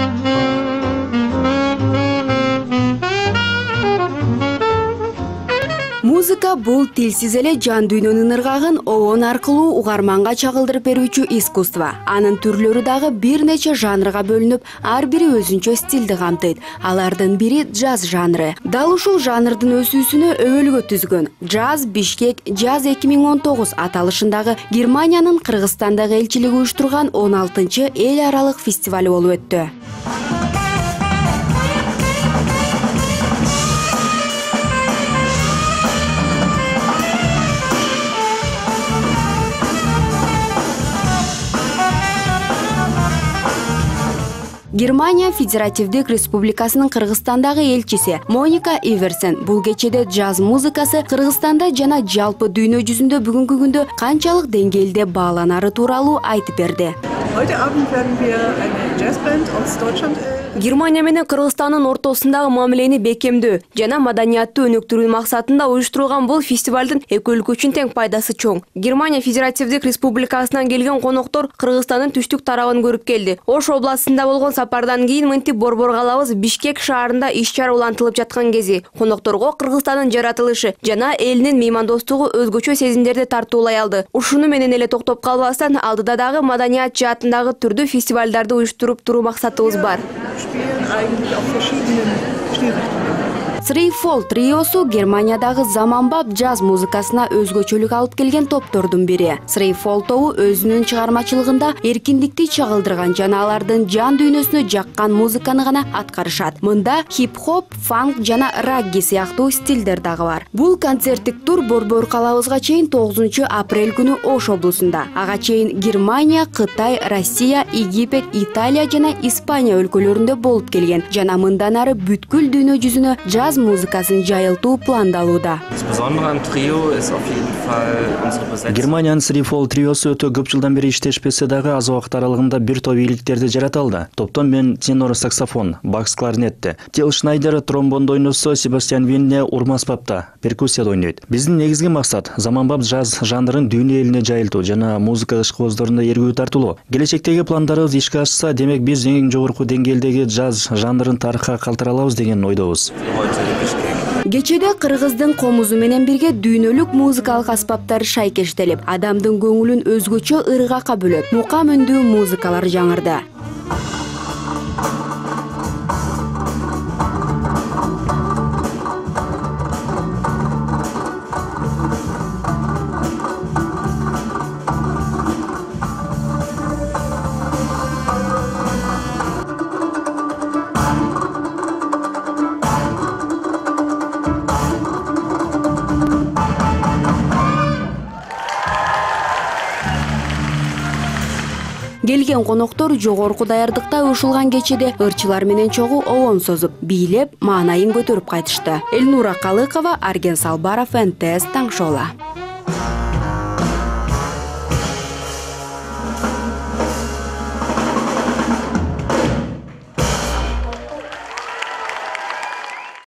Музыка бул тилсиз эле жан дүйнөнүн ыргагын оон аркылуу угарманга чагылдырып берүүчү искусство. Анын түрлөрү дагы бир нече жанрга бөлүнүп, ар бири өзүнчө стилди камтыйт. Алардын бири джаз жанры. Дал ушул жанрдын өсүүсүнө өбөлгө түзгөн Джаз Бишкек Jazz 2019 аталышындагы Германиянын Кыргызстандагы элчилиги уюштурган 16-чы эл аралык фестиваль болуп өттү. Германия Федеративдик Республикасынын Кыргызстандагы элчиси Моника Иверсен бул кечеде джаз музыкасы Кыргызстанда жана жалпы дүйнө жүзүндө бүгүнкү күндө канчалык деңгээлде бааланары тууралуу айтып берди. Германия менен Кыргызстандын ортосундагы мамилени бекемдөө жана маданиятты өнүктүрүү максатында уюштурулган бул фестивалдын эки өлкө үчүн тең пайдасы чоң. Германия Федеративдик Республикасынан келген коноктор Кыргызстандын түштүк тарабын көрүп келди. Ош областында болгон сапардан кийин мынтип борборго алабыз Бишкек шаарында иш-чара улантылып жаткан кези конокторго Кыргызстандын жаратылышы жана элинин меймандостугу өзгөчө сезимдерди тартуулай алды. Ушуну менен эле токтоп калбастан алдыда дагы маданият жаатындагы түрдүү фестивалдарды уюштуруп туруу максатыбыз бар. Threefold триосу Германиядагы заманбап джаз музыкасына өзгөчөлүк алып келген топтордун бири. Threefold тобу өзүнүн чыгармачылыгында эркиндикти чагылдырган жана алардын жан дүйнөсүнө жаккан музыканы гана аткарышат. Мында хип-хоп, фанк жана рагги сыяктуу стилдер дагы бар. Бул концерттик тур борбор калабызга чейин 9 апрель күнү Ош облусунда, ага чейин Германия, Кытай, Россия, Египет, Италия жана Испания өлкөлөрүндө болуп келген жана мындан ары бүткүл дүйнө жүзүнө джаз музыкасын жайылтуу пландалууда. Германиянын Threefold триосу өтө көп жылдан бери иштешпесе дагы аз убакыт аралыгында бир топ ийгиликтерди жарата алды. Топтон мен тенор саксофон, бакс кларнетте, Тил Шнайдер тромбондо ойносо, Себастьян Винне урма аспапта, перкуссияда ойнойт. Биздин негизги максат заманбап джаз жанрын дүйнө элине жайылтуу жана музыка ишкыбыздарына эргүү тартуулоо. Келечектеги пландарыбыз ишке ашса, демек биз эң жогорку деңгээлдеги джаз жанрын тарыхка калтыра алабыз деген ойдобуз. Кечеде кыргыздын комузу менен бирге дүйнөлүк музыкалык аспаптар шайкештелип, адамдын көңүлүн өзгөчө ыргакка бөлөт. Мукам үндүү музыкалар жаңырды. Келген коноктор жогорку даярдыкта ушулган кечеде ырчылар менен чогуу оон созуп, бийлеп, маанайын көтөрүп кайтышты. Элнура Калыкова, Арген Салбаров, НТС Таңшола.